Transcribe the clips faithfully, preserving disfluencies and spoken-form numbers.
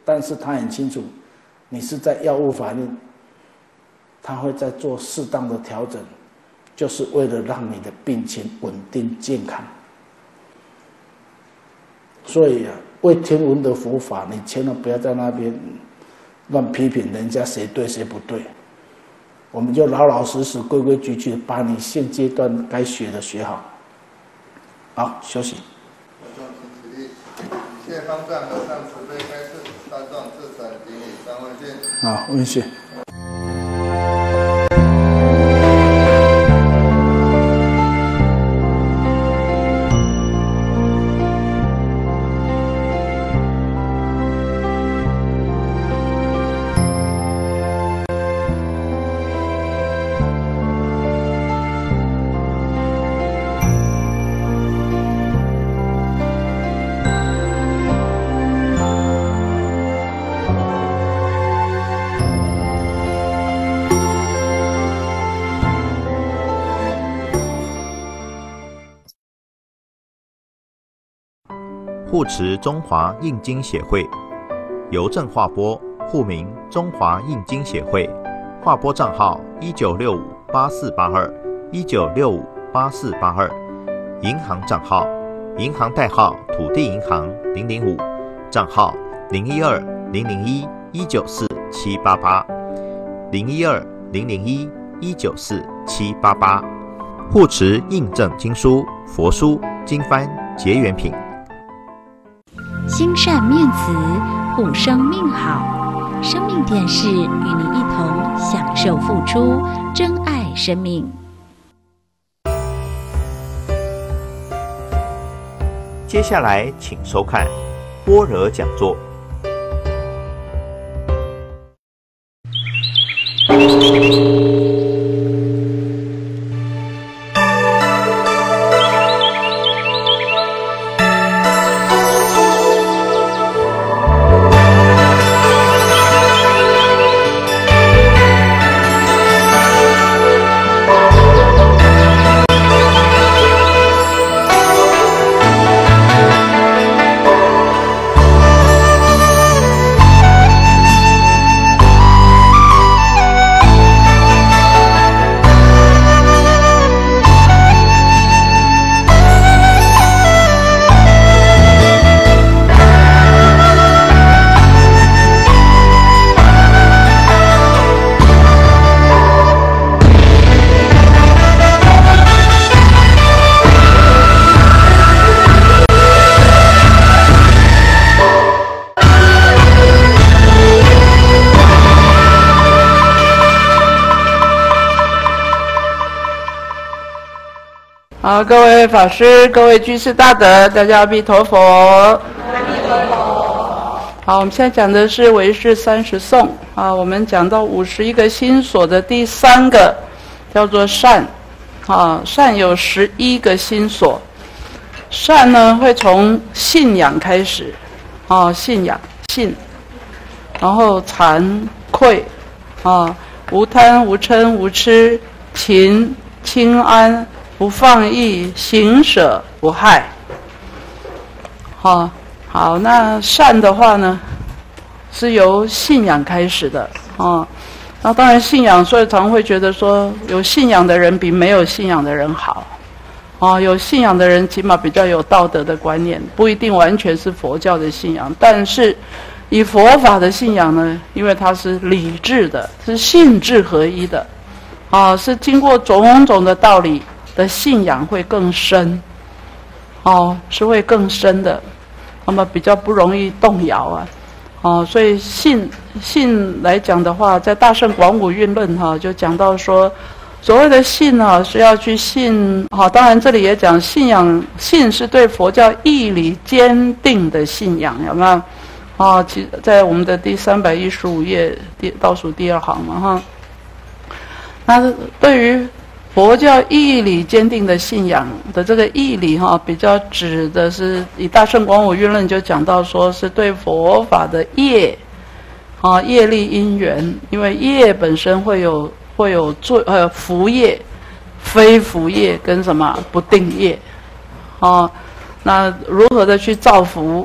但是他很清楚，你是在药物反应，他会在做适当的调整，就是为了让你的病情稳定健康。所以啊，为天文的佛法，你千万不要在那边乱批评人家谁对谁不对。我们就老老实实、规规矩矩，把你现阶段该学的学好。好，休息。 谢方丈和尚慈悲开示，大众至诚顶礼三问讯。 好，问讯。 护持中华印经协会，邮政划拨，户名中华印经协会，划拨账号一九六五八四八二一九六五八四八二，银行账号银行代号土地银行零零五，账号零一二零零一一九四七八八零一二零零一一九四七八八，护持印证经书、佛书、经幡、结缘品。 心善面慈，护生命好。生命电视与您一同享受付出，珍爱生命。 接下来，请收看般若讲座。 好，各位法师、各位居士大德，大家阿弥陀佛。阿弥陀佛。好，我们现在讲的是唯识三十颂啊，我们讲到五十一个心所的第三个叫做善啊，善有十一个心所。善呢会从信仰开始啊，信仰信，然后惭愧啊，无贪无嗔无痴，勤清安。不放逸，行舍不害。好，好，那善的话呢，是由信仰开始的啊。那当然，信仰，所以常会觉得说，有信仰的人比没有信仰的人好啊。有信仰的人起码比较有道德的观念，不一定完全是佛教的信仰，但是以佛法的信仰呢，因为它是理智的，是信智合一的啊，是经过种种的道理。的信仰会更深，哦，是会更深的，那么比较不容易动摇啊，哦，所以信信来讲的话，在《大圣广五蕴论》哈就讲到说，所谓的信啊是要去信，好，当然这里也讲信仰，信是对佛教义理坚定的信仰，有没有？啊，其在我们的第三百一十五页第倒数第二行嘛哈，那对于佛教义理坚定的信仰的这个义理哈，比较指的是以《大圣广五蕴论》就讲到说，是对佛法的业啊业力因缘，因为业本身会有会有罪呃福业、非福业跟什么不定业啊，那如何的去造福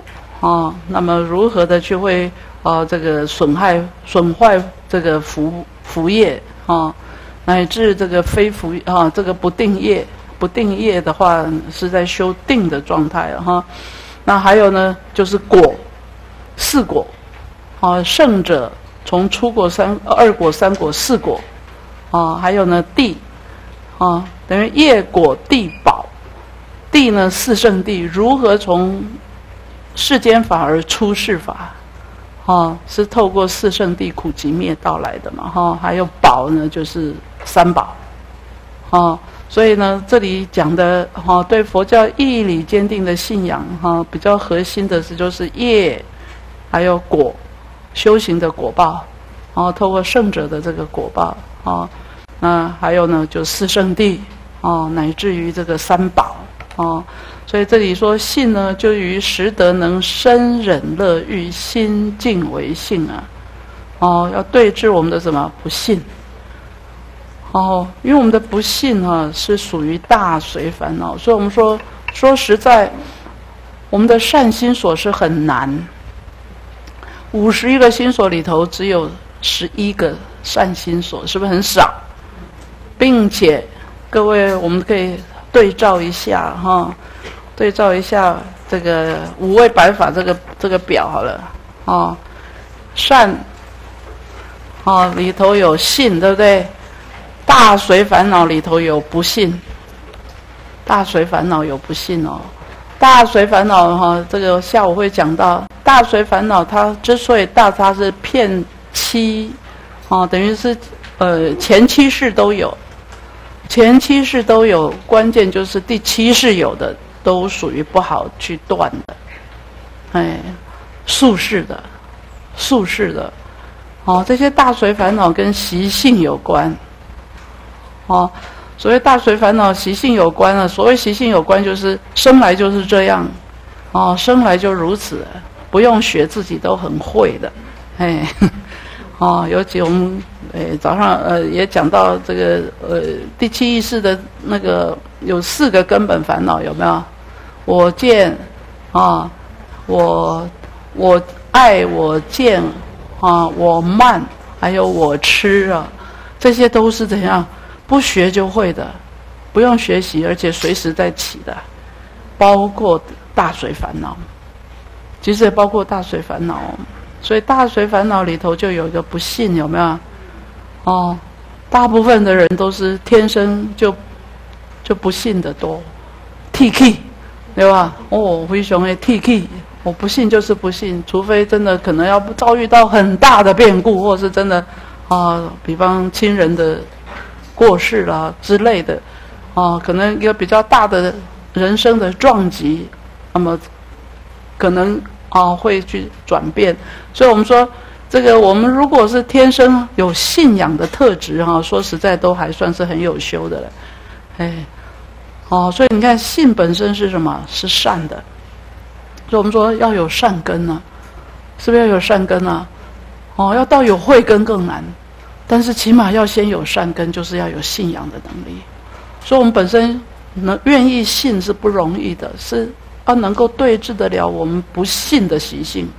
啊，那么如何的去会啊这个损害损坏这个福福业啊，乃至这个非福啊这个不定业，不定业的话是在修定的状态哈、啊。那还有呢，就是果四果啊，圣者从初果、三二果、三果、四果啊，还有呢地啊，等于业果地宝。地呢，四圣地如何从世间法而出世法？啊，是透过四圣地苦集灭道来的嘛？哈，还有宝呢，就是三宝。啊，所以呢，这里讲的哈，对佛教义理坚定的信仰哈，比较核心的是就是业，还有果，修行的果报。啊，透过圣者的这个果报啊，那还有呢，就四圣地啊，乃至于这个三宝。哦，所以这里说信呢，就于识得能生忍乐欲，心净为性啊。哦，要对治我们的什么不信。哦，因为我们的不信啊，是属于大随烦恼，所以我们说说实在，我们的善心所是很难。五十一个心所里头，只有十一个善心所，是不是很少？并且各位，我们可以对照一下哈，对照一下这个五位百法这个这个表好了啊，善啊里头有信，对不对？大随烦恼里头有不信，大随烦恼有不信哦。大随烦恼哈，这个下午会讲到，大随烦恼它之所以大，它是遍七啊，等于是呃前七世都有。前七世都有，关键就是第七世有的都属于不好去断的，哎，宿世的，宿世的，哦，这些大随烦恼跟习性有关，哦，所谓大随烦恼习性有关了，所谓习性有关就是生来就是这样，哦，生来就如此，不用学自己都很会的，哎。哦，尤其我们诶早上呃也讲到这个呃第七意识的那个有四个根本烦恼有没有？我见啊，我我爱我见啊，我慢，还有我痴啊，这些都是怎样？不学就会的，不用学习，而且随时在起的，包括大随烦恼，其实也包括大随烦恼。所以大随烦恼里头就有一个不信，有没有？哦，大部分的人都是天生就就不信的多 ，T K， 对吧？哦，非常的 T K， 我不信就是不信，除非真的可能要遭遇到很大的变故，或是真的啊，比方亲人的过世啦之类的，啊，可能一个比较大的人生的撞击，那么可能。啊，会去转变，所以我们说，这个我们如果是天生有信仰的特质哈，说实在都还算是很有修的了，哎，哦，所以你看信本身是什么？是善的，所以我们说要有善根呢、啊，是不是要有善根啊？哦，要到有慧根更难，但是起码要先有善根，就是要有信仰的能力，所以我们本身能愿意信是不容易的，是。要能够对治得了我们不信的习性，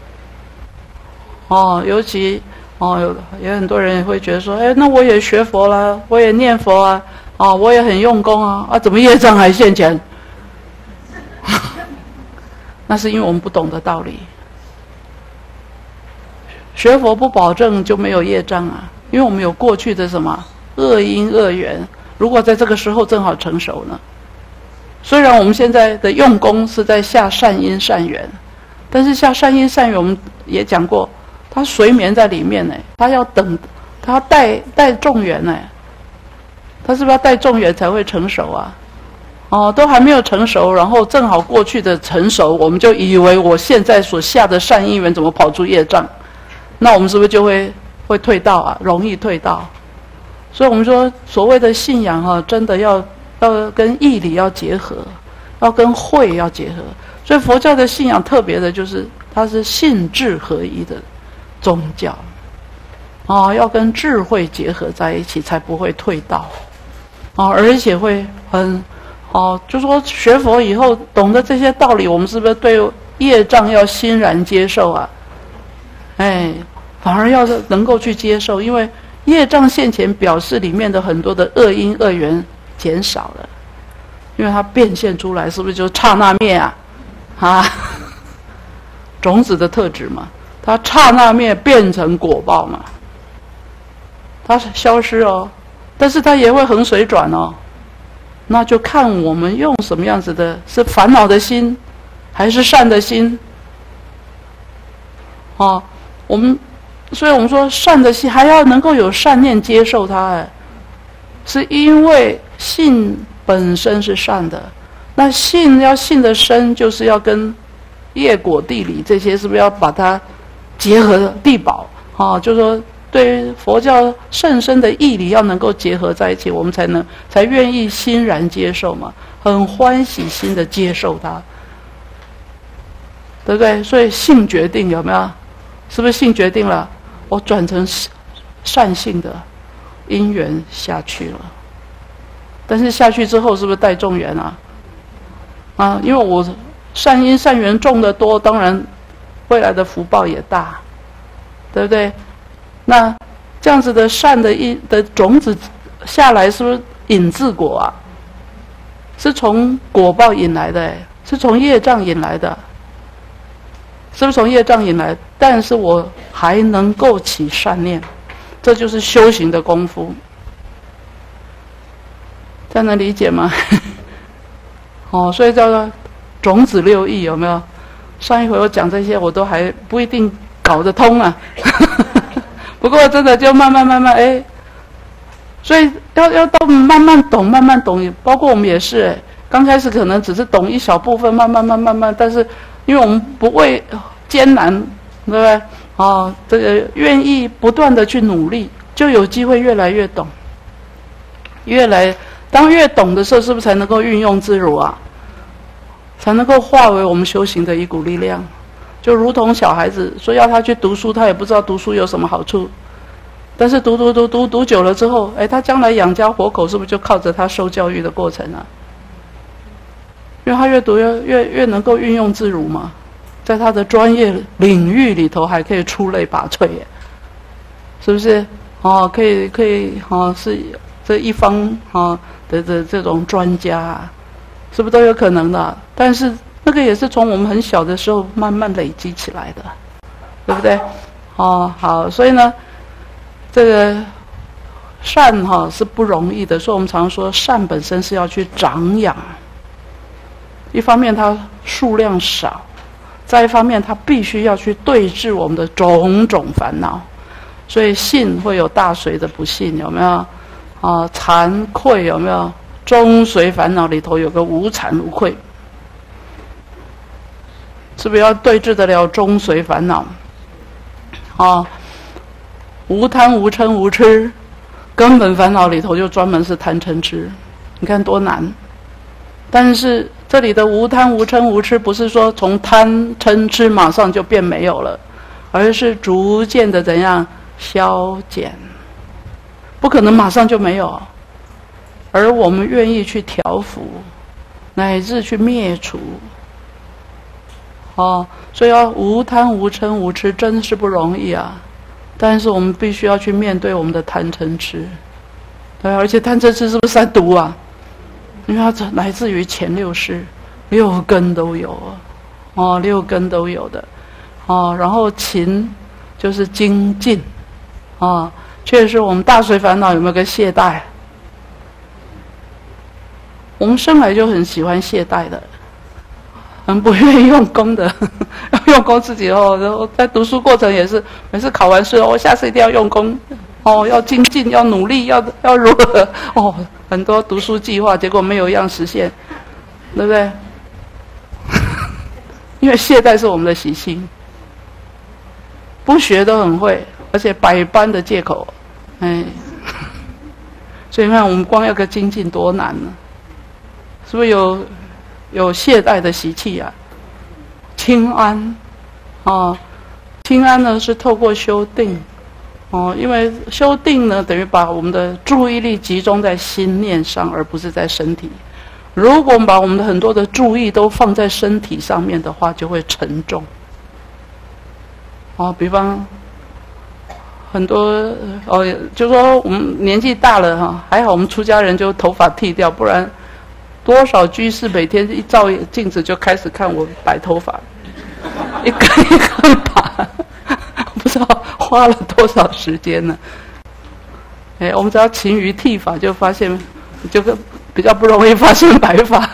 哦，尤其哦，有有很多人也会觉得说，哎，那我也学佛了，我也念佛啊，哦，我也很用功啊，啊，怎么业障还现前？那是因为我们不懂得道理。学佛不保证就没有业障啊，因为我们有过去的什么恶因恶缘，如果在这个时候正好成熟呢？虽然我们现在的用功是在下善因善缘，但是下善因善缘我们也讲过，它随眠在里面呢，它要等，它要带带众缘呢，它是不是要带众缘才会成熟啊？哦，都还没有成熟，然后正好过去的成熟，我们就以为我现在所下的善因缘怎么跑出业障？那我们是不是就会会退道啊？容易退道。所以我们说所谓的信仰哈、啊，真的要。要跟义理要结合，要跟慧要结合，所以佛教的信仰特别的就是它是信智合一的宗教，啊，要跟智慧结合在一起，才不会退道，啊，而且会很，哦、啊，就说学佛以后懂得这些道理，我们是不是对业障要欣然接受啊，哎，反而要能够去接受，因为业障现前表示里面的很多的恶因恶缘减少了，因为它变现出来，是不是就刹那灭啊？啊，种子的特质嘛，它刹那灭变成果报嘛，它消失哦，但是它也会横水转哦，那就看我们用什么样子的，是烦恼的心，还是善的心？哦，我们，所以我们说善的心还要能够有善念接受它，哎，是因为信本身是善的，那信要信的深，就是要跟业果地理这些，是不是要把它结合地保？啊，就是说对于佛教甚深的义理要能够结合在一起，我们才能才愿意欣然接受嘛，很欢喜心的接受它，对不对？所以性决定有没有？是不是性决定了？我转成善性的因缘下去了，但是下去之后是不是带众缘啊？啊，因为我善因善缘种得多，当然未来的福报也大，对不对？那这样子的善的因的种子下来，是不是引自果啊？是从果报引来的，是从业障引来的，是不是从业障引来？但是我还能够起善念，这就是修行的功夫。这样能理解吗？哦，所以叫做种子六义，有没有？上一回我讲这些，我都还不一定搞得通啊。不过真的就慢慢慢慢哎，所以要要到慢慢懂，慢慢懂，包括我们也是哎，刚开始可能只是懂一小部分，慢慢慢慢慢，但是因为我们不畏艰难，对不对？哦，这个愿意不断的去努力，就有机会越来越懂，越来当越懂的时候，是不是才能够运用自如啊？才能够化为我们修行的一股力量。就如同小孩子说要他去读书，他也不知道读书有什么好处，但是读读读读读久了之后，哎，他将来养家活口是不是就靠着他受教育的过程啊？因为他越读越越越能够运用自如嘛，在他的专业领域里头还可以出类拔萃耶，是不是？哦，可以可以哦，是这一方哦的的这种专家啊，是不是都有可能的？但是那个也是从我们很小的时候慢慢累积起来的，对不对？哦，好，所以呢，这个善哈、哦、是不容易的，所以我们常说善本身是要去长养。一方面它数量少，再一方面它必须要去对治我们的种种烦恼，所以信会有大随的不信，有没有？啊，惭愧有没有？中随烦恼里头有个无惭无愧。是不是要对治得了中随烦恼？啊，无贪无嗔无痴，根本烦恼里头就专门是贪嗔痴，你看多难。但是这里的无贪无嗔无痴，不是说从贪嗔痴马上就变没有了，而是逐渐的怎样消减，不可能马上就没有。而我们愿意去调伏，乃至去灭除。哦，所以要无贪无嗔无痴，真是不容易啊！但是我们必须要去面对我们的贪嗔痴，对，而且贪嗔痴是不是三毒啊？因为它来自于前六识，六根都有啊，哦，六根都有的，哦，然后勤就是精进，啊，确实我们大随烦恼有没有个懈怠？我们生来就很喜欢懈怠的。很不愿意用功的，要用功自己哦。然后在读书过程也是，每次考完试哦，下次一定要用功哦，要精进，要努力，要要如何哦？很多读书计划，结果没有一样实现，对不对？因为懈怠是我们的习性，不学都很会，而且百般的借口，哎，所以你看我们光要个精进多难呢，是不是有？有懈怠的习气啊，轻安，啊，轻安呢是透过修定，哦，因为修定呢等于把我们的注意力集中在心念上，而不是在身体， 如果我们把我们的很多的注意都放在身体上面的话，就会沉重。哦，比方很多哦，就说我们年纪大了哈，还好我们出家人就头发剃掉，不然多少居士每天一照镜子就开始看我白头发，一根一根拔，不知道花了多少时间呢。哎，我们只要勤于剃发，就发现就比较不容易发现白发。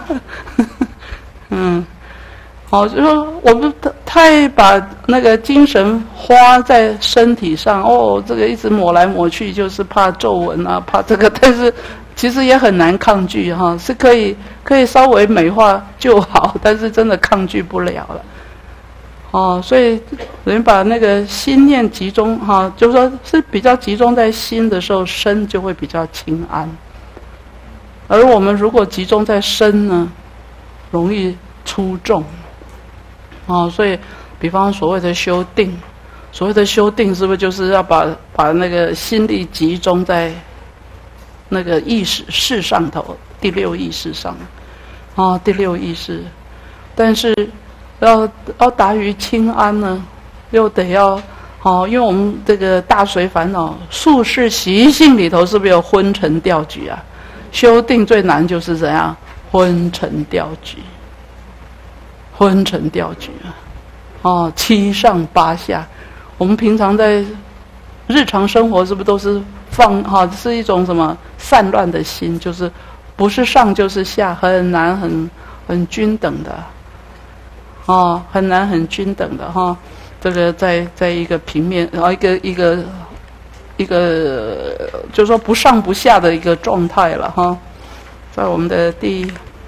嗯。好，就是说我们太把那个精神花在身体上，哦，这个一直抹来抹去，就是怕皱纹啊，怕这个，但是其实也很难抗拒哈，是可以可以稍微美化就好，但是真的抗拒不了了。哦，所以人把那个心念集中哈，就是说是比较集中在心的时候，身就会比较清安。而我们如果集中在身呢，容易出众。哦，所以，比方所谓的修定，所谓的修定，是不是就是要把把那个心力集中在那个意识识上头，第六意识上，哦，第六意识，但是要要达于清安呢，又得要哦，因为我们这个大随烦恼、宿世习性里头，是不是有昏沉掉举啊？修定最难就是怎样昏沉掉举。昏沉掉举啊，哦，七上八下。我们平常在日常生活是不是都是放哈、哦，是一种什么散乱的心，就是不是上就是下，很难很很均等的，哦，很难很均等的哈、哦。这个在在一个平面，然后一个一个一个，就是说不上不下的一个状态了哈、哦。在我们的第。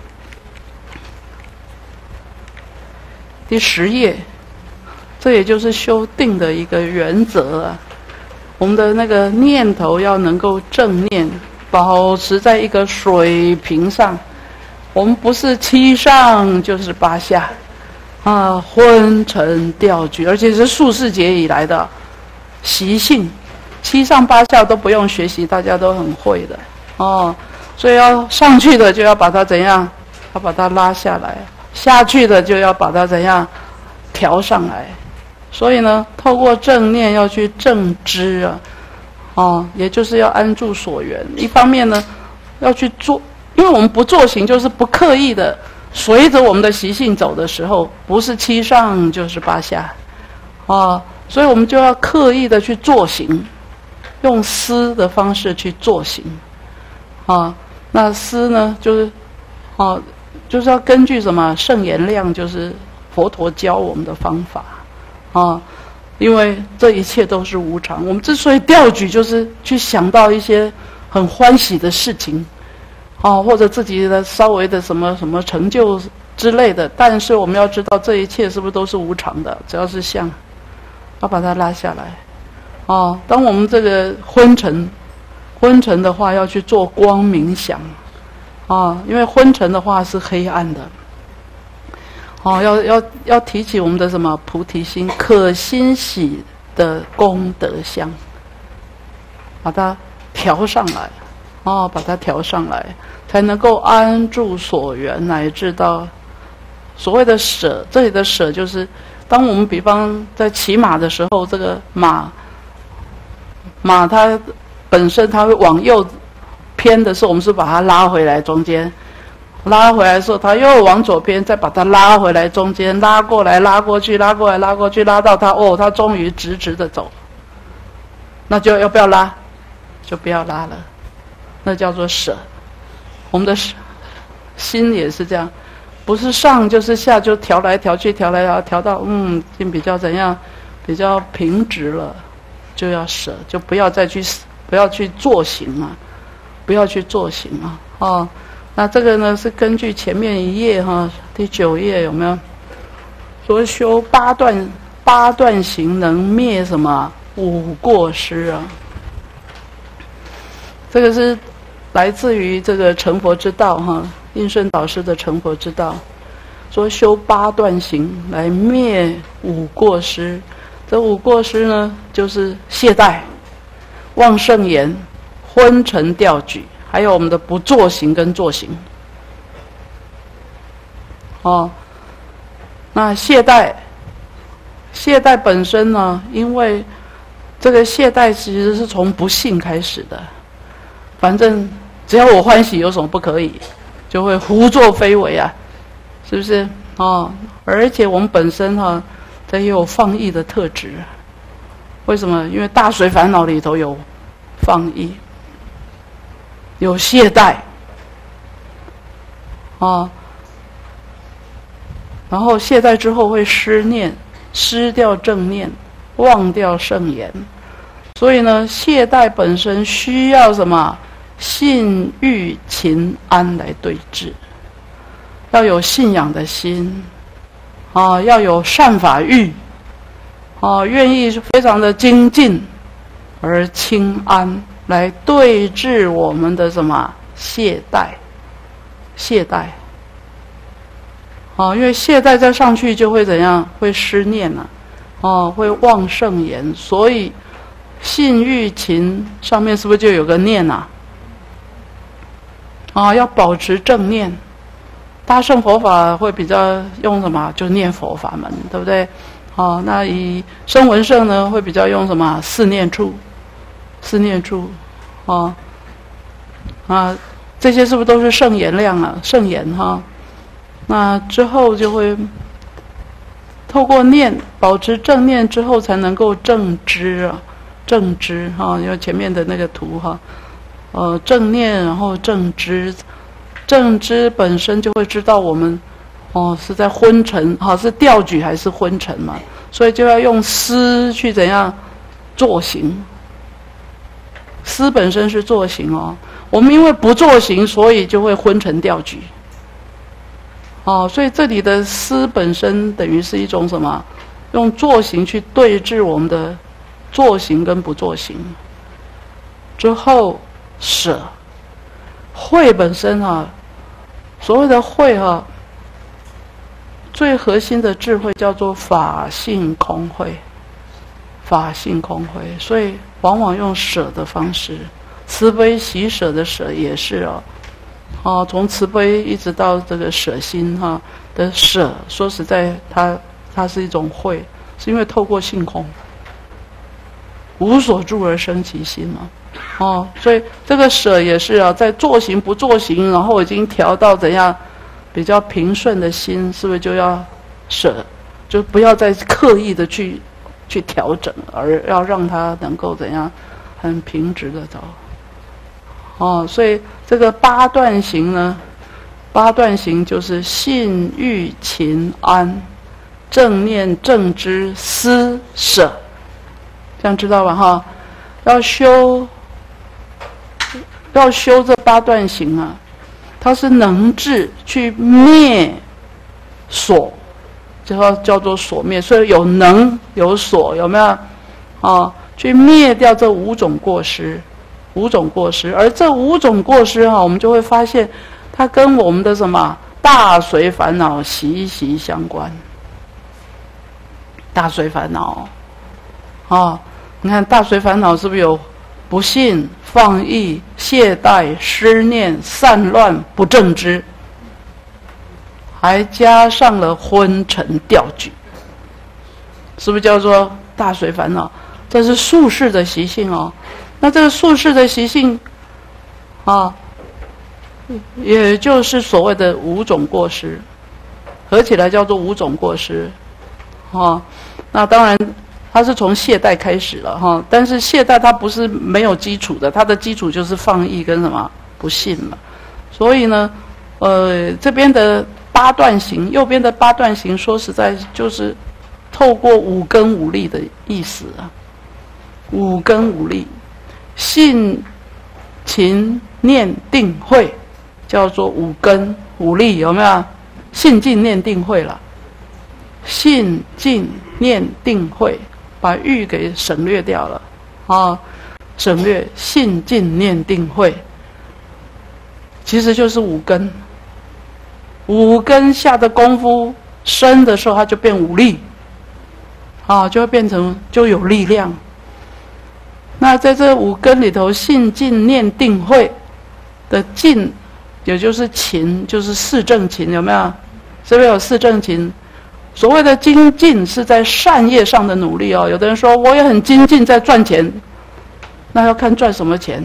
第十页，这也就是修定的一个原则啊。我们的那个念头要能够正念，保持在一个水平上。我们不是七上就是八下，啊，昏沉掉举，而且是数世劫以来的习性，七上八下都不用学习，大家都很会的哦。所以要上去的就要把它怎样？要把它拉下来。下去的就要把它怎样调上来，所以呢，透过正念要去正知啊，哦，也就是要安住所缘。一方面呢，要去做，因为我们不做行，就是不刻意的随着我们的习性走的时候，不是七上就是八下，啊，所以我们就要刻意的去做行，用思的方式去做行，啊，那思呢，就是，啊。就是要根据什么圣言量，就是佛陀教我们的方法啊，因为这一切都是无常。我们之所以调举，就是去想到一些很欢喜的事情啊，或者自己的稍微的什么什么成就之类的。但是我们要知道，这一切是不是都是无常的？只要是相，要把它拉下来啊。当我们这个昏沉昏沉的话，要去做光明想。啊，因为昏沉的话是黑暗的，哦，要要要提起我们的什么菩提心，可欣喜的功德相，把它调上来，哦，把它调上来，才能够安住所缘，乃至到所谓的舍。这里的舍就是，当我们比方在骑马的时候，这个马马它本身它会往右偏的时候，我们是把它拉回来中间，拉回来的时候，它又往左偏，再把它拉回来中间，拉过来，拉过去，拉过来，拉过去，拉到它，哦，它终于直直的走，那就要不要拉？就不要拉了，那叫做舍。我们的心也是这样，不是上就是下，就调来调去，调来调调到嗯，心比较怎样，比较平直了，就要舍，就不要再去不要去做行啊。不要去做行啊！哦，那这个呢是根据前面一页哈、哦，第九页有没有说修八段八段行能灭什么五过失啊？这个是来自于这个成佛之道哈，印顺导师的成佛之道，说修八段行来灭五过失。这五过失呢，就是懈怠、妄圣言、昏沉掉举，还有我们的不作行跟作行， 哦，那懈怠，懈怠本身呢，因为这个懈怠其实是从不信开始的，反正只要我欢喜，有什么不可以？就会胡作非为啊，是不是？哦，而且我们本身哈、啊，它也有放逸的特质。为什么？因为大随烦恼里头有放逸，有懈怠，啊，然后懈怠之后会失念，失掉正念，忘掉圣言。所以呢，懈怠本身需要什么？信、欲、勤、安来对治。要有信仰的心，啊，要有善法欲。啊，愿意非常的精进而清安，来对治我们的什么懈怠？懈怠。啊，因为懈怠再上去就会怎样？会失念啊，哦、啊，会忘圣言。所以信欲勤上面是不是就有个念啊？啊，要保持正念。大乘佛法会比较用什么？就念佛法门，对不对？好、哦，那以声闻乘呢，会比较用什么？四念处，四念处，哦，啊，这些是不是都是圣言量啊？圣言哈、哦，那之后就会透过念，保持正念之后，才能够正知啊，正知哈、哦，因为前面的那个图哈、哦，呃，正念，然后正知，正知本身就会知道我们。哦，是在昏沉，哈、哦，是调举还是昏沉嘛？所以就要用思去怎样作行。思本身是作行哦，我们因为不作行，所以就会昏沉调举。哦，所以这里的思本身等于是一种什么？用作行去对治我们的作行跟不作行。之后舍，慧本身啊，所谓的慧哈、啊。最核心的智慧叫做法性空慧，法性空慧，所以往往用舍的方式，慈悲喜舍的舍也是哦，哦，从慈悲一直到这个舍心哈、啊、的舍，说实在，它它是一种慧，是因为透过性空，无所住而生其心嘛，哦，所以这个舍也是啊，在作行不作行，然后已经调到怎样？比较平顺的心，是不是就要舍？就不要再刻意的去去调整，而要让它能够怎样很平直的走。哦，所以这个八段行呢，八段行就是信、欲、勤、安、正念、正知、思、舍，这样知道吧？哈，要修，要修这八段行啊。它是能治去灭所，叫叫做所灭，所以有能有所，有没有？啊，去灭掉这五种过失，五种过失，而这五种过失哈、啊，我们就会发现，它跟我们的什么大随烦恼息息相关。大随烦恼，啊，你看大随烦恼是不是有不信、放逸、懈怠、失念、散乱、不正知，还加上了昏沉调举，是不是叫做大随烦恼？这是宿世的习性哦。那这个宿世的习性啊，也就是所谓的五种过失，合起来叫做五种过失啊。那当然它是从懈怠开始了哈，但是懈怠它不是没有基础的，它的基础就是放逸跟什么不信嘛。所以呢，呃，这边的八段行，右边的八段行，说实在就是透过五根五力的意思啊。五根五力，信、勤、念、定、慧，叫做五根五力，有没有？信、静、念、定、慧了。信、静、念、定、慧。把欲给省略掉了，啊，省略信、静、念、定、慧，其实就是五根。五根下的功夫深的时候，它就变五力，啊，就会变成就有力量。那在这五根里头，信、静、念、定、慧的静，也就是勤，就是四正勤，有没有？ 是不是有四正勤？所谓的精进是在善业上的努力哦。有的人说我也很精进在赚钱，那要看赚什么钱。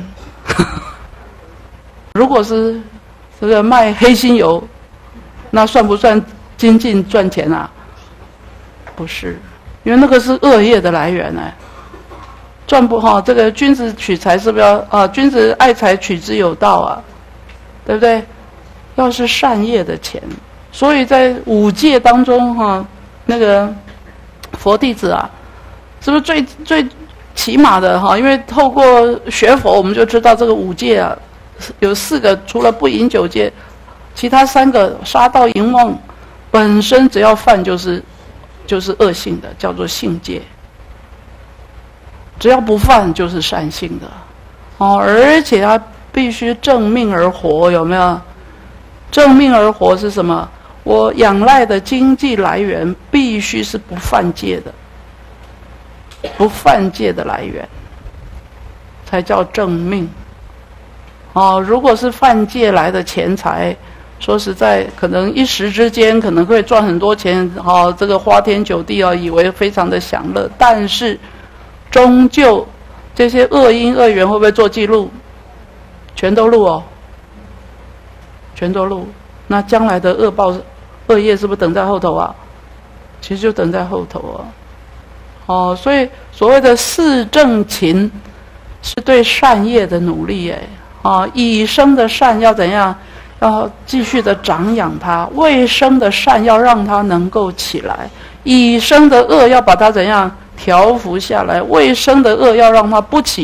如果是这个卖黑心油，那算不算精进赚钱啊？不是，因为那个是恶业的来源哎。赚不好，这个君子取财是不是要啊？君子爱财，取之有道啊，对不对？要是善业的钱。所以在五戒当中哈、啊，那个佛弟子啊，是不是最最起码的哈？因为透过学佛，我们就知道这个五戒啊，有四个除了不饮酒戒，其他三个杀盗淫妄本身只要犯就是就是恶性的，叫做性戒。只要不犯就是善性的，哦，而且他必须正命而活，有没有？正命而活是什么？我仰赖的经济来源必须是不犯戒的，不犯戒的来源，才叫正命。哦，如果是犯戒来的钱财，说实在，可能一时之间可能会赚很多钱，哦，这个花天酒地哦，以为非常的享乐，但是终究这些恶因恶缘会不会做记录？全都录哦，全都录。那将来的恶报、恶业是不是等在后头啊？其实就等在后头啊。哦，所以所谓的四正勤，是对善业的努力哎。啊，已生的善要怎样？要继续的长养它；未生的善要让它能够起来；已生的恶要把它怎样调伏下来；未生的恶要让它不起。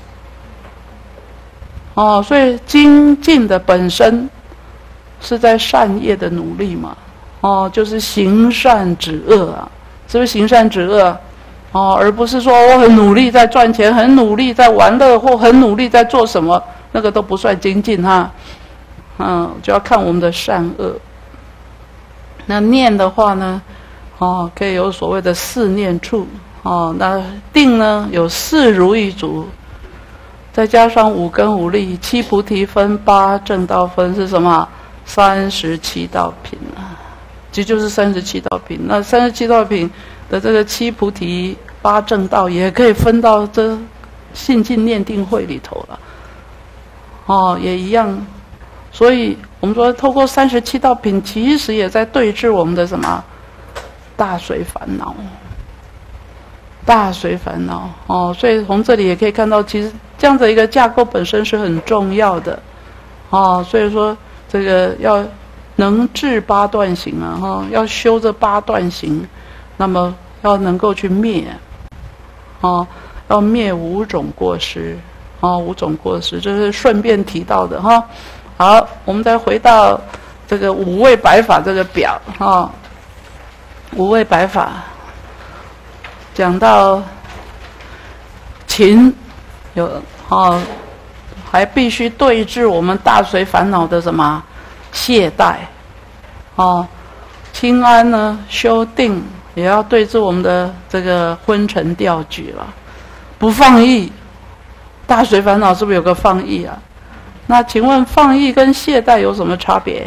哦，所以精进的本身是在善业的努力嘛，哦，就是行善止恶啊，是不是行善止恶？哦，而不是说我很努力在赚钱，很努力在玩乐，或很努力在做什么，那个都不算精进哈。嗯，就要看我们的善恶。那念的话呢，哦，可以有所谓的四念处，哦，那定呢有四如意足，再加上五根五力，七菩提分，八正道分是什么？三十七道品啊，其实就是三十七道品。那三十七道品的这个七菩提八正道，也可以分到这信进念定慧里头了。哦，也一样。所以我们说，透过三十七道品，其实也在对治我们的什么大随烦恼。大随烦恼哦，所以从这里也可以看到，其实这样的一个架构本身是很重要的。哦，所以说。这个要能治八段行啊，哈，要修这八段行，那么要能够去灭，哦，要灭五种过失，哦，五种过失，这是顺便提到的哈。好，我们再回到这个五位百法这个表哈，五位百法讲到勤有哦。还必须对治我们大随烦恼的什么懈怠，哦，清安呢修定也要对治我们的这个昏沉掉举了，不放逸，大随烦恼是不是有个放逸啊？那请问放逸跟懈怠有什么差别？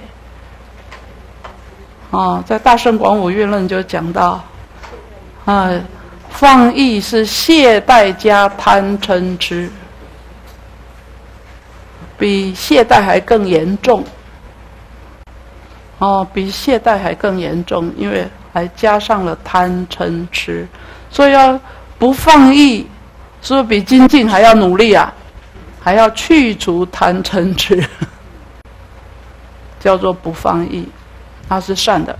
哦，在大乘广五蕴论就讲到，啊，放逸是懈怠加贪嗔痴。比懈怠还更严重，哦，比懈怠还更严重，因为还加上了贪嗔痴，所以要不放逸，是不是比精进还要努力啊？还要去除贪嗔痴，叫做不放逸，它是善的。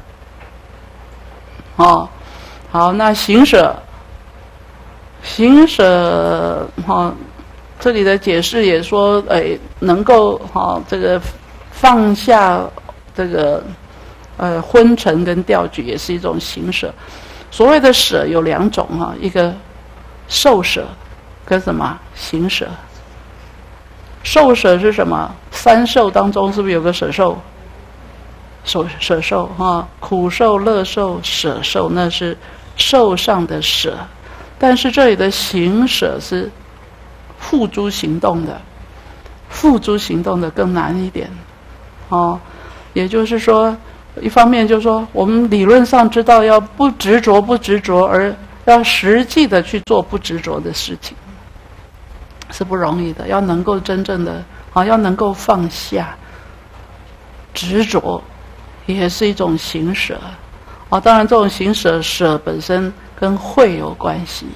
哦，好，那行舍，行舍，哦。这里的解释也说，哎，能够哈、哦、这个放下这个呃昏沉跟掉举，也是一种行舍。所谓的舍有两种哈、哦，一个受舍跟什么行舍。受舍是什么？三受当中是不是有个舍受？舍舍受哈、哦，苦受、乐受、舍受，那是受上的舍。但是这里的行舍是付诸行动的，付诸行动的更难一点，哦，也就是说， 一方面就是说，我们理论上知道要不执着不执着，而要实际的去做不执着的事情，是不容易的。要能够真正的啊，要能够放下执着，也是一种行舍。啊，当然这种行舍舍本身跟慧有关系。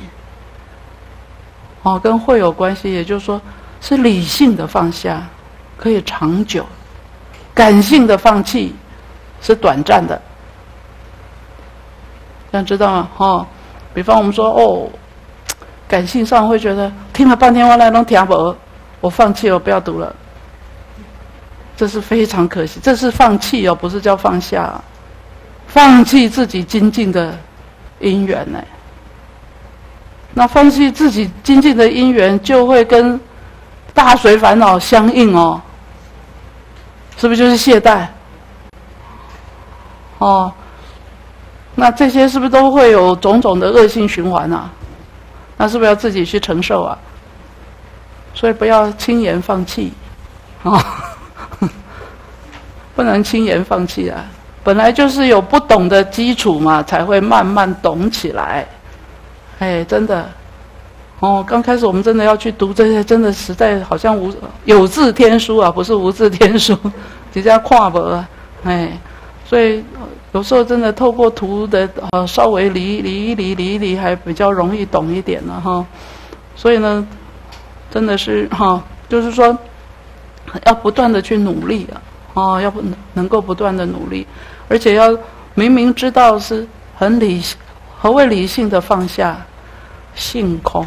哦，跟慧有关系，也就是说是理性的放下，可以长久；感性的放弃是短暂的。这样知道吗？哦，比方我们说哦，感性上会觉得听了半天我来拢听不，我放弃了，我不要读了。这是非常可惜，这是放弃哦，不是叫放下啊，放弃自己精进的因缘呢。那放弃自己精进的因缘，就会跟大随烦恼相应哦，是不是就是懈怠？哦，那这些是不是都会有种种的恶性循环啊？那是不是要自己去承受啊？所以不要轻言放弃，哦，不能轻言放弃啊！本来就是有不懂的基础嘛，才会慢慢懂起来。哎，真的，哦，刚开始我们真的要去读这些，真的实在好像无有字天书啊，不是无字天书，人家看不啊，哎，所以有时候真的透过图的呃稍微理理一理理一理，还比较容易懂一点了哈。所以呢，真的是哈，就是说要不断的去努力啊，哦，要不能够不断的努力，而且要明明知道是很理性。何谓理性的放下？性空，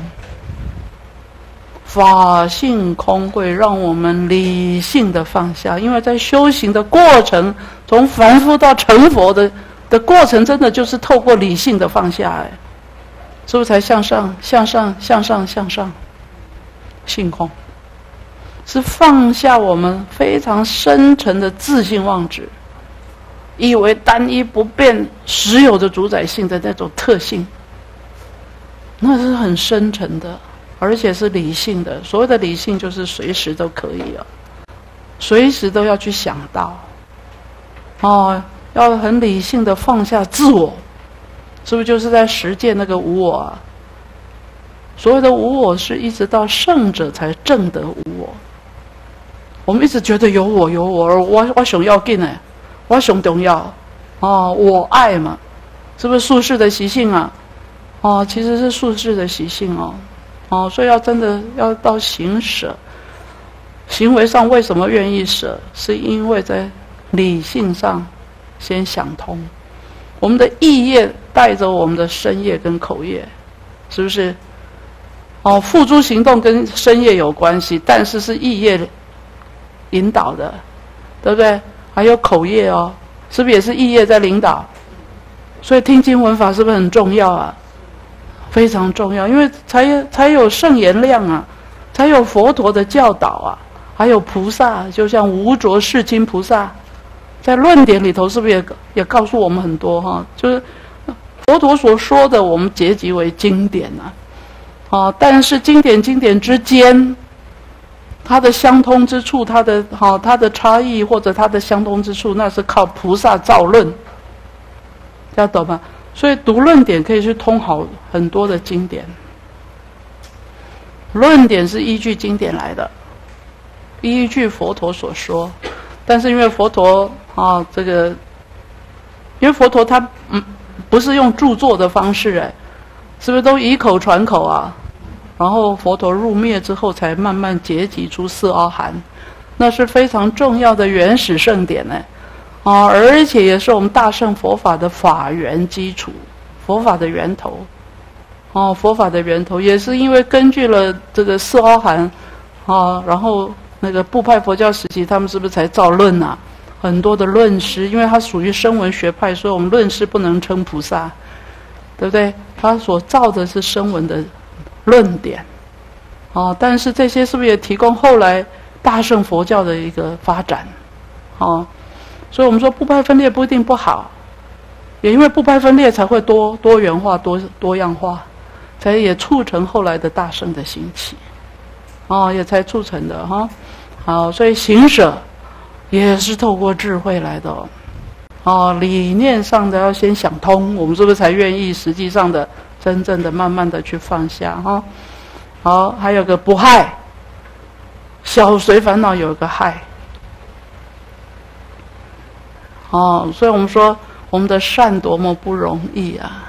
法性空会让我们理性的放下，因为在修行的过程，从凡夫到成佛的的过程，真的就是透过理性的放下，哎，是不是才向上、向上、向上、向上？性空是放下我们非常深沉的自性妄执。以为单一不变实有的主宰性的那种特性，那是很深沉的，而且是理性的。所谓的理性就是随时都可以啊，随时都要去想到，哦，要很理性的放下自我，是不是就是在实践那个无我啊？所谓的无我是一直到圣者才证得无我。我们一直觉得有我有我，而我我想要紧呢。我想重要，哦，我爱嘛，是不是宿世的习性啊？哦，其实是宿世的习性哦，哦，所以要真的要到行舍，行为上为什么愿意舍？是因为在理性上先想通，我们的意业带着我们的身业跟口业，是不是？哦，付诸行动跟身业有关系，但是是意业引导的，对不对？还有口业哦，是不是也是意业在领导？所以听经闻法是不是很重要啊？非常重要，因为才有才有圣言量啊，才有佛陀的教导啊，还有菩萨，就像无着世亲菩萨，在论点里头是不是也也告诉我们很多哈？就是佛陀所说的，我们结集为经典啊，啊，但是经典经典之间。它的相通之处，它的好、哦，它的差异或者它的相通之处，那是靠菩萨造论，大家懂吗？所以读论点可以去通好很多的经典。论点是依据经典来的，依据佛陀所说，但是因为佛陀啊、哦，这个，因为佛陀他嗯不是用著作的方式，哎，是不是都以口传口啊？然后佛陀入灭之后，才慢慢结集出四阿含，那是非常重要的原始圣典呢，啊，而且也是我们大乘佛法的法源基础，佛法的源头，哦，佛法的源头也是因为根据了这个四阿含，啊，然后那个部派佛教时期，他们是不是才造论啊？很多的论师，因为他属于声闻学派，所以我们论师不能称菩萨，对不对？他所造的是声闻的论点，哦，但是这些是不是也提供后来大乘佛教的一个发展？哦，所以我们说部派分裂不一定不好，也因为部派分裂才会多多元化、多多样化，才也促成后来的大乘的兴起，哦，也才促成的哈、哦。好，所以行舍也是透过智慧来的哦。 哦，理念上的要先想通，我们是不是才愿意实际上的真正的慢慢的去放下哈、哦？好，还有个不害，小随烦恼有一个害。哦，所以我们说我们的善多么不容易啊！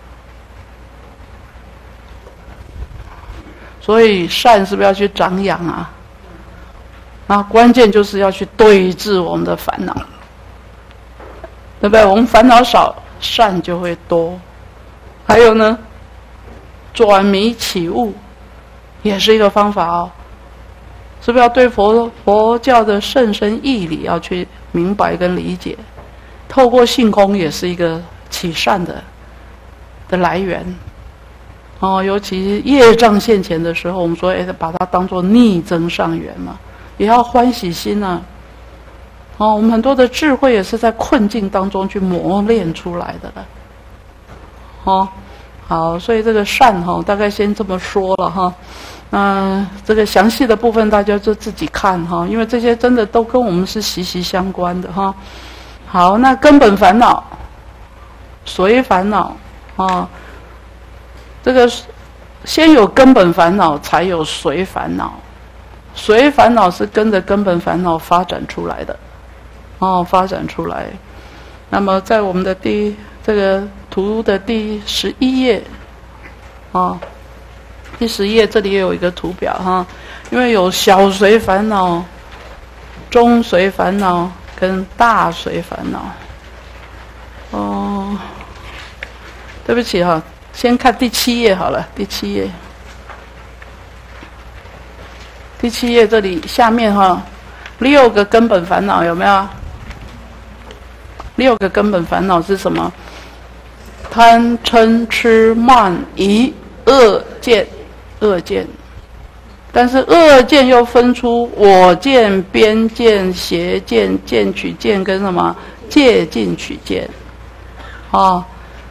所以善是不是要去长养啊？那关键就是要去对治我们的烦恼，对不对？我们烦恼少，善就会多。还有呢，转迷起悟也是一个方法哦。是不是要对佛佛教的甚深义理要去明白跟理解？透过性空也是一个起善的的来源。哦，尤其业障现前的时候，我们说，哎，把它当作逆增上缘嘛，也要欢喜心啊。哦，我们很多的智慧也是在困境当中去磨练出来的了。哦，好，所以这个善哈、哦，大概先这么说了哈。那这个详细的部分大家就自己看哈，因为这些真的都跟我们是息息相关的哈。好，那根本烦恼、随烦恼啊。这个先有根本烦恼，才有随烦恼。随烦恼是跟着根本烦恼发展出来的，哦，发展出来。那么在我们的第这个图的第十一页，啊，第十页这里也有一个图表哈，因为有小随烦恼、中随烦恼跟大随烦恼。哦，对不起哈。先看第七页好了，第七页，第七页这里下面哈，六个根本烦恼有没有？六个根本烦恼是什么？贪嗔痴慢疑恶见，恶见。但是恶见又分出我见、边见、邪见、见取见跟什么戒禁取见，啊。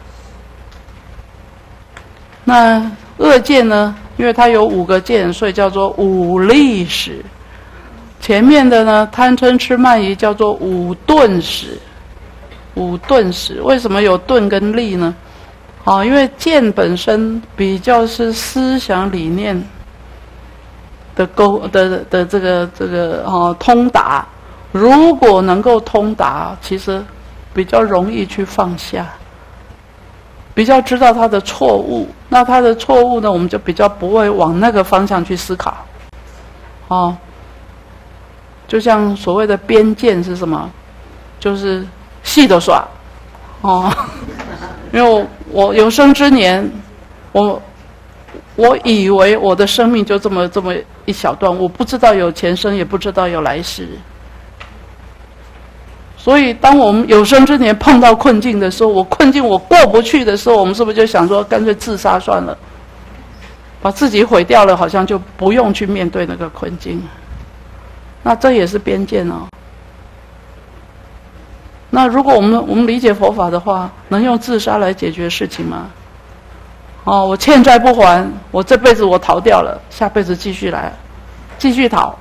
那恶见呢？因为它有五个见，所以叫做五利使。前面的呢，贪嗔痴慢疑叫做五钝使。五钝使为什么有钝跟利呢？啊，因为见本身比较是思想理念的沟的的这个这个啊通达，如果能够通达，其实比较容易去放下。比较知道他的错误，那他的错误呢，我们就比较不会往那个方向去思考。哦，就像所谓的边见是什么？就是戏的耍。哦，因为我我有生之年，我我以为我的生命就这么这么一小段，我不知道有前生，也不知道有来世。所以，当我们有生之年碰到困境的时候，我困境我过不去的时候，我们是不是就想说，干脆自杀算了，把自己毁掉了，好像就不用去面对那个困境？那这也是边见哦。那如果我们我们理解佛法的话，能用自杀来解决事情吗？哦，我欠债不还，我这辈子我逃掉了，下辈子继续来，继续逃。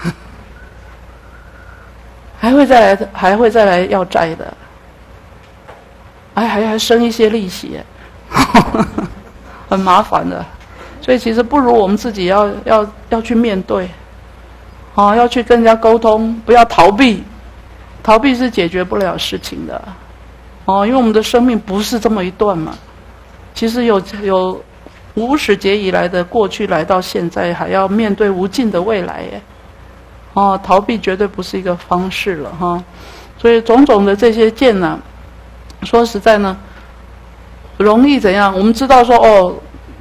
还会再来，还会再来要债的，还还还生一些利息，很麻烦的。所以其实不如我们自己要要要去面对，哦，要去跟人家沟通，不要逃避，逃避是解决不了事情的，哦，因为我们的生命不是这么一段嘛，其实有有无始劫以来的过去来到现在，还要面对无尽的未来耶。哦，逃避绝对不是一个方式了哈，所以种种的这些见呢、啊，说实在呢，容易怎样？我们知道说哦，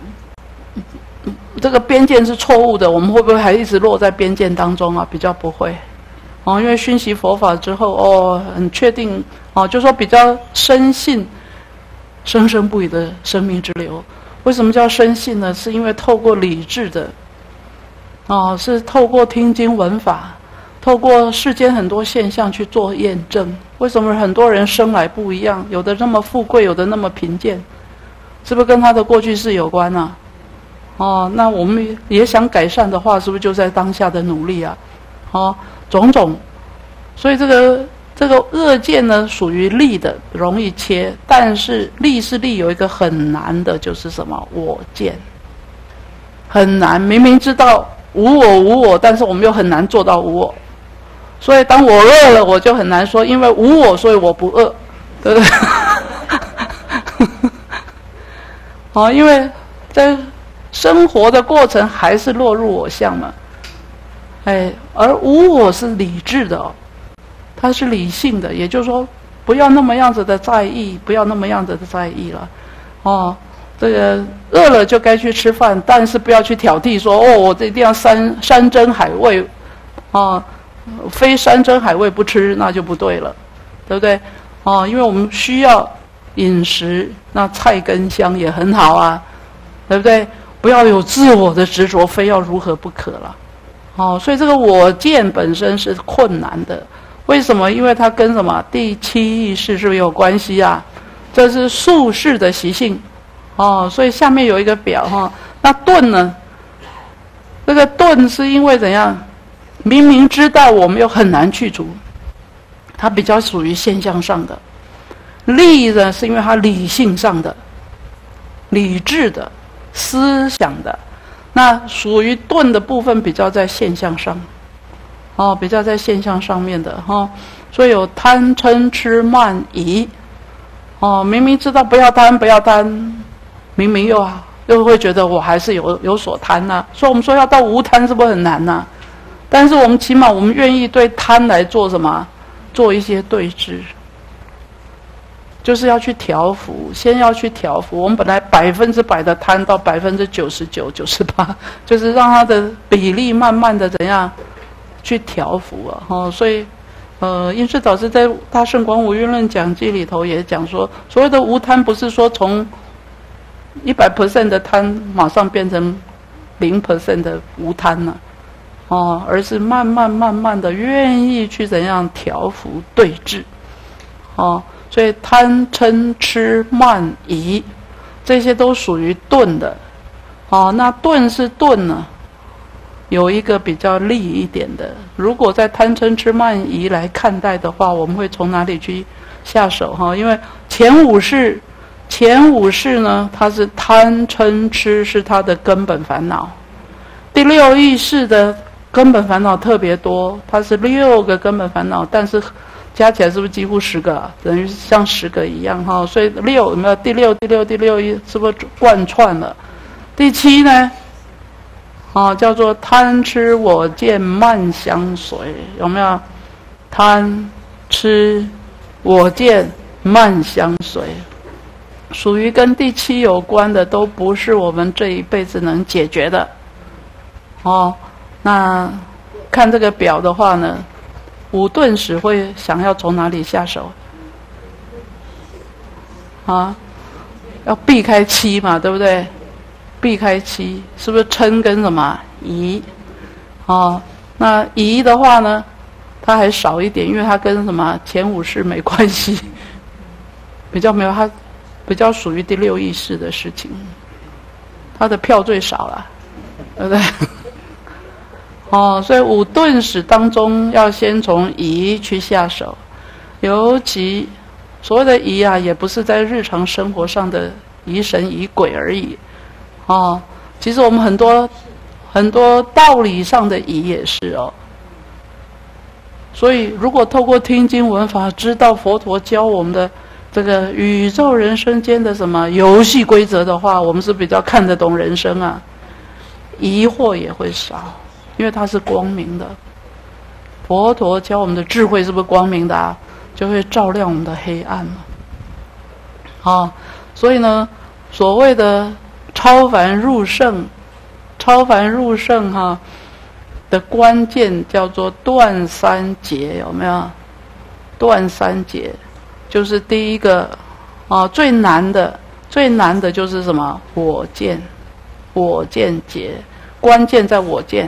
这个边见是错误的，我们会不会还一直落在边见当中啊？比较不会，哦，因为熏习佛法之后，哦，很确定，哦，就说比较深信生生不已的生命之流。为什么叫深信呢？是因为透过理智的。哦，是透过听经闻法，透过世间很多现象去做验证。为什么很多人生来不一样？有的那么富贵，有的那么贫贱，是不是跟他的过去世有关啊？哦，那我们也想改善的话，是不是就在当下的努力啊？哦，种种，所以这个这个恶见呢，属于利的，容易切，但是利是利，有一个很难的，就是什么我见，很难。明明知道无我无我，但是我们又很难做到无我。所以当我饿了，我就很难说，因为无我，所以我不饿，对不对？哦，因为在生活的过程还是落入我相嘛。哎，而无我是理智的哦，它是理性的，也就是说，不要那么样子的在意，不要那么样子的在意了。哦，这个饿了就该去吃饭，但是不要去挑剔说，哦，我这一定要山山珍海味，啊，非山珍海味不吃，那就不对了，对不对？哦，因为我们需要饮食，那菜根香也很好啊，对不对？不要有自我的执着，非要如何不可了。哦，所以这个我见本身是困难的，为什么？因为它跟什么第七意识是不是有关系啊？这是宿世的习性。哦，所以下面有一个表哈、哦，那遁呢？这个遁是因为怎样？明明知道我们又很难去除，它比较属于现象上的。力呢，是因为它理性上的、理智的、思想的。那属于钝的部分比较在现象上，哦，比较在现象上面的哈、哦，所以有贪嗔痴慢疑，哦，明明知道不要贪不要贪，明明又又会觉得我还是有有所贪呐、啊，所以我们说要到无贪是不是很难呐、啊？但是我们起码我们愿意对贪来做什么？做一些对峙。就是要去调伏，先要去调伏。我们本来百分之百的贪到百分之九十九、九十八，就是让它的比例慢慢的怎样去调伏啊？哦，所以，呃，印师导师在《大圣广无蕴论讲记》里头也讲说，所谓的无贪，不是说从一百 percent 的贪马上变成零 percent 的无贪了、啊，哦，而是慢慢慢慢的愿意去怎样调伏对治，哦。所以贪嗔痴慢疑，这些都属于钝的，哦，那钝是钝呢，有一个比较利一点的。如果在贪嗔痴慢疑来看待的话，我们会从哪里去下手哈？因为前五世，前五世呢，它是贪嗔痴是它的根本烦恼，第六意识的根本烦恼特别多，它是六个根本烦恼，但是加起来是不是几乎十个、啊？等于像十个一样哈，所以六有没有？第六、第六、第六一是不是贯穿了？第七呢？啊，叫做贪痴我见慢相随，有没有？贪痴我见慢相随，属于跟第七有关的，都不是我们这一辈子能解决的。哦，那看这个表的话呢？五顿时会想要从哪里下手？啊，要避开七嘛，对不对？避开七，是不是嗔跟什么疑？哦，那疑的话呢，它还少一点，因为它跟什么前五识没关系，比较没有它，比较属于第六意识的事情，它的票最少了，对不对？哦，所以五顿使当中要先从疑去下手，尤其所谓的疑啊，也不是在日常生活上的疑神疑鬼而已。哦，其实我们很多很多道理上的疑也是哦。所以如果透过听经闻法，知道佛陀教我们的这个宇宙人生间的什么游戏规则的话，我们是比较看得懂人生啊，疑惑也会少。因为它是光明的，佛陀教我们的智慧是不是光明的啊？就会照亮我们的黑暗嘛。啊，所以呢，所谓的超凡入圣，超凡入圣哈、啊、的关键叫做断三结，有没有？断三结就是第一个啊，最难的，最难的就是什么？我见，我见结，关键在我见。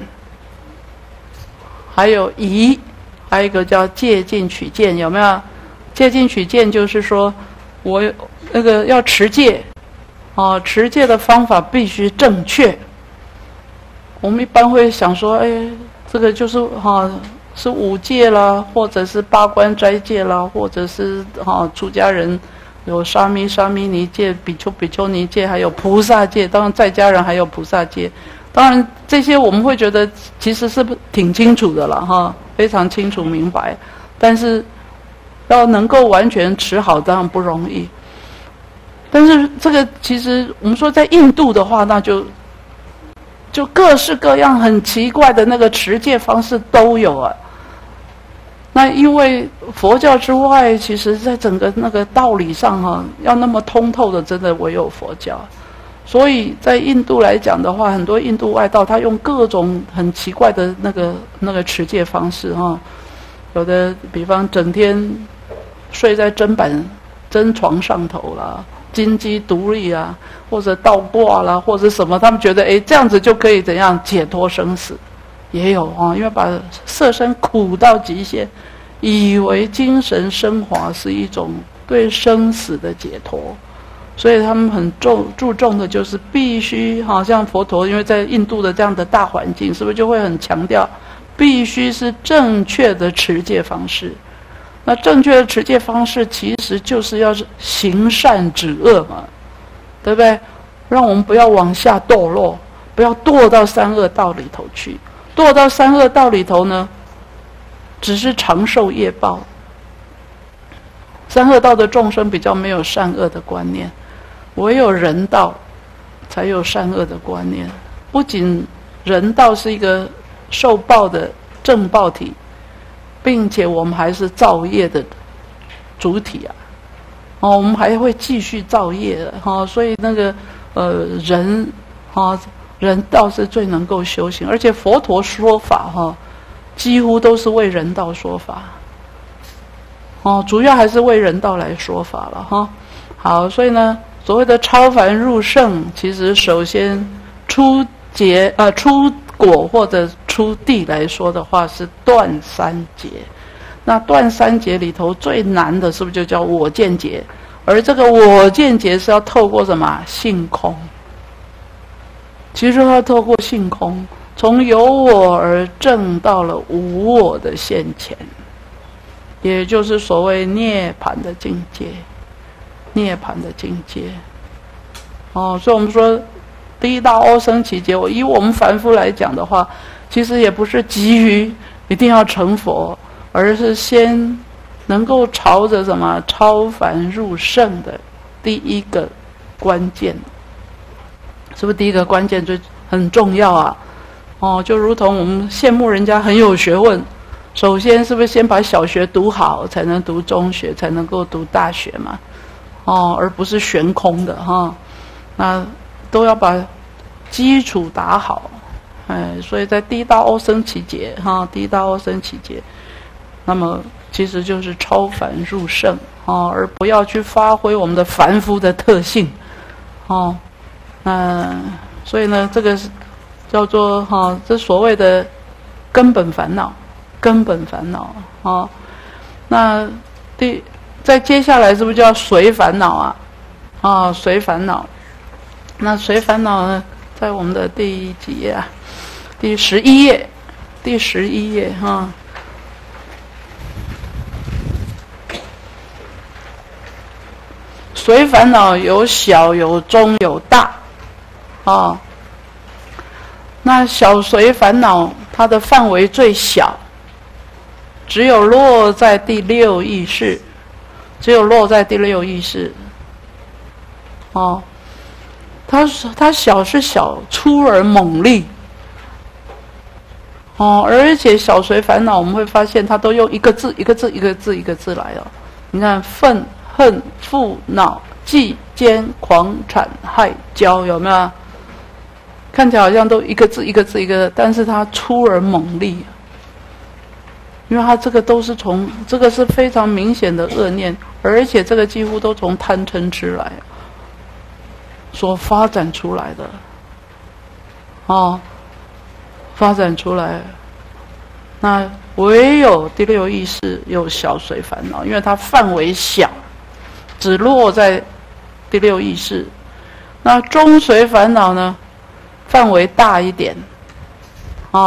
还有疑，还有一个叫借镜取见，有没有？借镜取见就是说，我那个要持戒，啊，持戒的方法必须正确。我们一般会想说，哎，这个就是哈、啊， 是五戒啦，或者是八关斋戒啦，或者是哈、啊、出家人有沙弥沙弥尼戒、比丘比丘尼戒，还有菩萨戒。当然在家人还有菩萨戒。当然这些我们会觉得其实是挺清楚的了哈，非常清楚明白。但是要能够完全持好，当然不容易。但是这个其实我们说在印度的话，那就就各式各样很奇怪的那个持戒方式都有啊。那因为佛教之外，其实在整个那个道理上哈、啊，要那么通透的，真的唯有佛教。所以在印度来讲的话，很多印度外道他用各种很奇怪的那个那个持戒方式哈、啊，有的比方整天睡在砧板真床上头啦，金鸡独立啊，或者倒挂啦，或者什么，他们觉得哎这样子就可以怎样解脱生死，也有啊，因为把色身苦到极限，以为精神升华是一种对生死的解脱，所以他们很重注重的就是必须，好像佛陀因为在印度的这样的大环境，是不是就会很强调，必须是正确的持戒方式。那正确的持戒方式其实就是要行善止恶嘛，对不对？让我们不要往下堕落，不要堕到三恶道里头去。堕到三恶道里头呢，只是长受业报。三恶道的众生比较没有善恶的观念，唯有人道才有善恶的观念。不仅人道是一个受报的正报体，并且我们还是造业的主体啊，哦，我们还会继续造业的哈、哦，所以那个呃人哈、哦，人道是最能够修行，而且佛陀说法哈、哦，几乎都是为人道说法，哦，主要还是为人道来说法了哈、哦。好，所以呢，所谓的超凡入圣，其实首先出结呃出果或者出地来说的话是断三结，那断三结里头最难的是不是就叫我见结？而这个我见结是要透过什么？性空。其实要透过性空，从有我而证到了无我的现前，也就是所谓涅槃的境界。涅槃的境界。哦，所以我们说第一大阿僧祇劫，我以我们凡夫来讲的话，其实也不是急于一定要成佛，而是先能够朝着什么超凡入圣的第一个关键，是不是第一个关键最很重要啊？哦，就如同我们羡慕人家很有学问，首先是不是先把小学读好，才能读中学，才能够读大学嘛？哦，而不是悬空的哈、哦，那都要把基础打好，哎，所以在第一大阿僧祇劫哈，第一大阿僧祇劫，那么其实就是超凡入圣哦，而不要去发挥我们的凡夫的特性哦。那所以呢，这个是叫做哈、哦，这所谓的根本烦恼，根本烦恼哦。那第再接下来是不是叫随烦恼啊？啊、哦，随烦恼。那随烦恼呢，在我们的第几页啊？第十一页，第十一页哈、哦。随烦恼有小有中有大，啊、哦，那小随烦恼它的范围最小，只有落在第六意识。只有落在第六意识，哦，它它小是小，粗而猛利，哦，而且小随烦恼，我们会发现它都用一个字一个字一个字一个字来哦。你看愤恨负恼忌奸狂谄害骄，有没有？看起来好像都一个字一个字一个字，但是它粗而猛利。因为它这个都是从这个是非常明显的恶念，而且这个几乎都从贪嗔痴来所发展出来的，哦，发展出来。那唯有第六意识有小随烦恼，因为它范围小，只落在第六意识。那中随烦恼呢，范围大一点，啊、哦。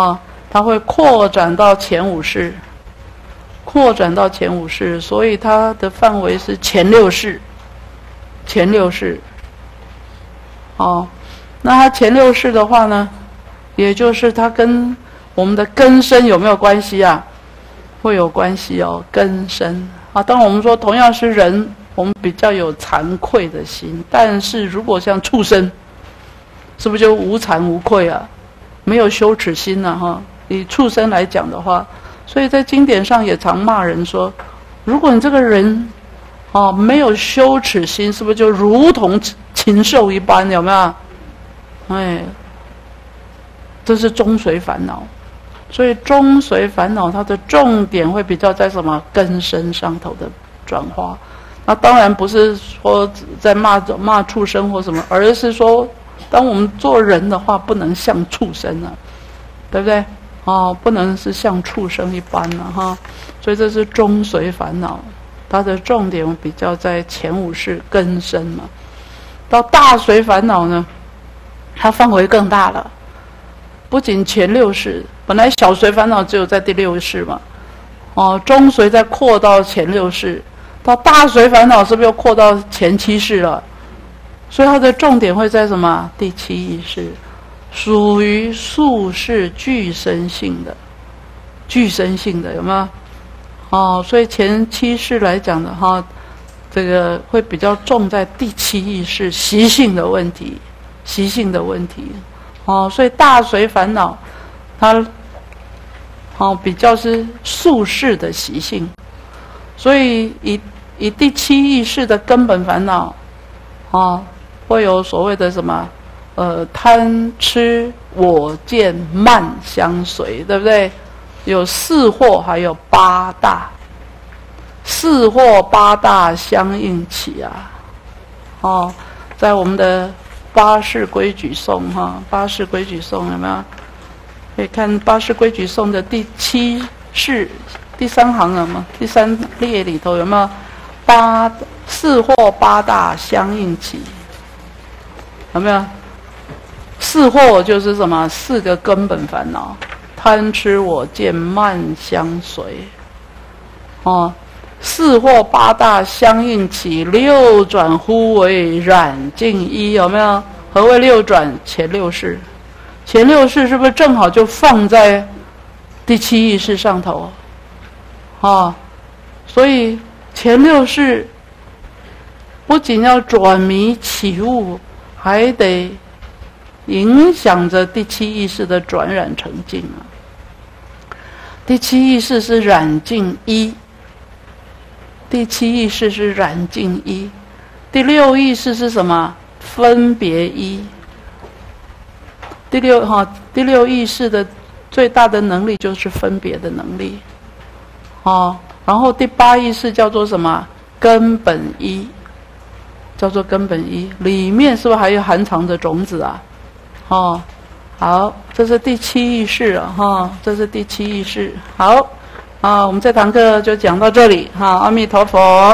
它会扩展到前五世，扩展到前五世，所以它的范围是前六世，前六世。哦，那它前六世的话呢，也就是它跟我们的根身有没有关系啊？会有关系哦，根身啊。当然我们说同样是人，我们比较有惭愧的心，但是如果像畜生，是不是就无惭无愧啊？没有羞耻心啊哈。以畜生来讲的话，所以在经典上也常骂人说，如果你这个人哦没有羞耻心，是不是就如同禽兽一般？有没有？哎，这是中随烦恼。所以中随烦恼它的重点会比较在什么根身上头的转化。那当然不是说在骂骂畜生或什么，而是说当我们做人的话，不能像畜生啊，对不对？哦，不能是像畜生一般了、啊、哈。所以这是中随烦恼，它的重点比较在前五世根身嘛。到大随烦恼呢，它范围更大了，不仅前六世，本来小随烦恼只有在第六世嘛，哦，中随再扩到前六世，到大随烦恼是不是又扩到前七世了？所以它的重点会在什么？第七意识，属于宿世具身性的，具身性的有没有？哦，所以前七世来讲的哈，这个会比较重在第七意识习性的问题，习性的问题。哦，所以大随烦恼，它哦比较是宿世的习性，所以以以第七意识的根本烦恼，哦，会有所谓的什么呃贪痴我见慢相随，对不对？有四惑，还有八大，四惑八大相应起啊！哦，在我们的八世规矩颂哈，八世规矩颂有没有？可以看八世规矩颂的第七世第三行有没有？第三列里头有没有？八四惑八大相应起，有没有？四惑就是什么？四个根本烦恼。贪痴我见慢相随，哦，四惑八大相应起，六转忽为染净一，有没有？何谓六转？前六世，前六世是不是正好就放在第七意识上头？啊，所以前六世不仅要转迷起悟，还得影响着第七意识的转染成净啊。第七意识是染净一，第七意识是染净一，第六意识是什么？分别一。第六哈，第六意识的最大的能力就是分别的能力，哦，然后第八意识叫做什么？根本一，叫做根本一，里面是不是还有含藏着种子啊？哦。好，这是第七意识了哈，这是第七意识。好，啊，我们这堂课就讲到这里哈，阿弥陀佛。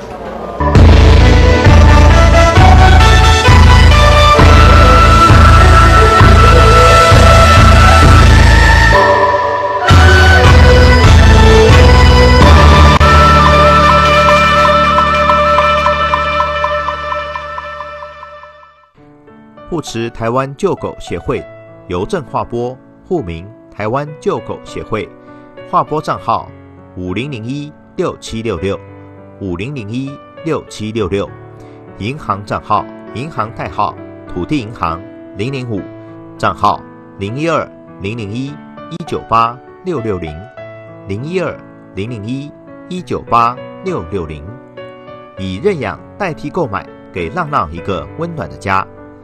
护持台湾救狗协会邮政划拨户名台湾救狗协会，划拨账号五零零一六七六六五零零一六七六六，银行账号银行代号土地银行零零五，账号零一二零零一一九八六六零零一二零零一一九八六六零，以认养代替购买，给浪浪一个温暖的家。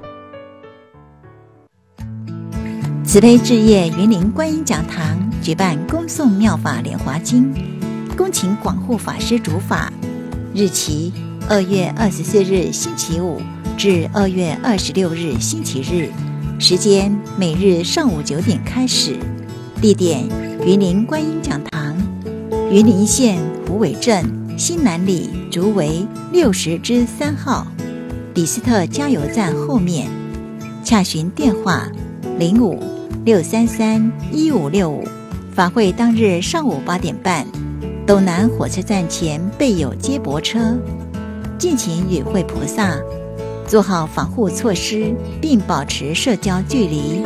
慈悲置业云林观音讲堂举办恭诵妙法莲华经，恭请广护法师主法，日期二月二十四日星期五至二月二十六日星期日，时间每日上午九点开始，地点云林观音讲堂，云林县虎尾镇新南里竹围六十之三号，李斯特加油站后面，洽询电话零五六三三一五六五。法会当日上午八点半，斗南火车站前备有接驳车，敬请与会菩萨做好防护措施，并保持社交距离。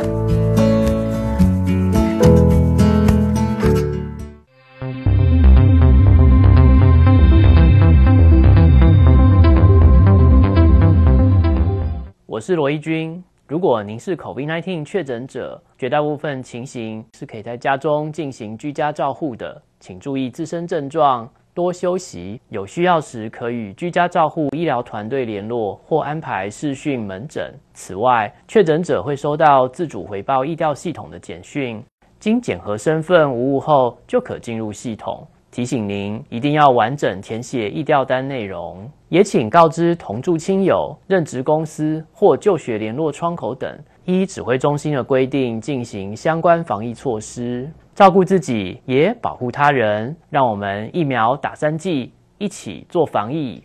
我是罗一军。如果您是 COVID 十九 确诊者，绝大部分情形是可以在家中进行居家照护的，请注意自身症状，多休息，有需要时可与居家照护医疗团队联络或安排视讯门诊。此外，确诊者会收到自主回报疫调系统的简讯，经检核身份无误后就可进入系统。提醒您一定要完整填写疫调单内容，也请告知同住亲友、任职公司或就学联络窗口等，依指挥中心的规定进行相关防疫措施，照顾自己也保护他人。让我们疫苗打三剂，一起做防疫。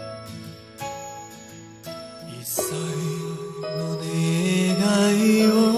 最後の願いを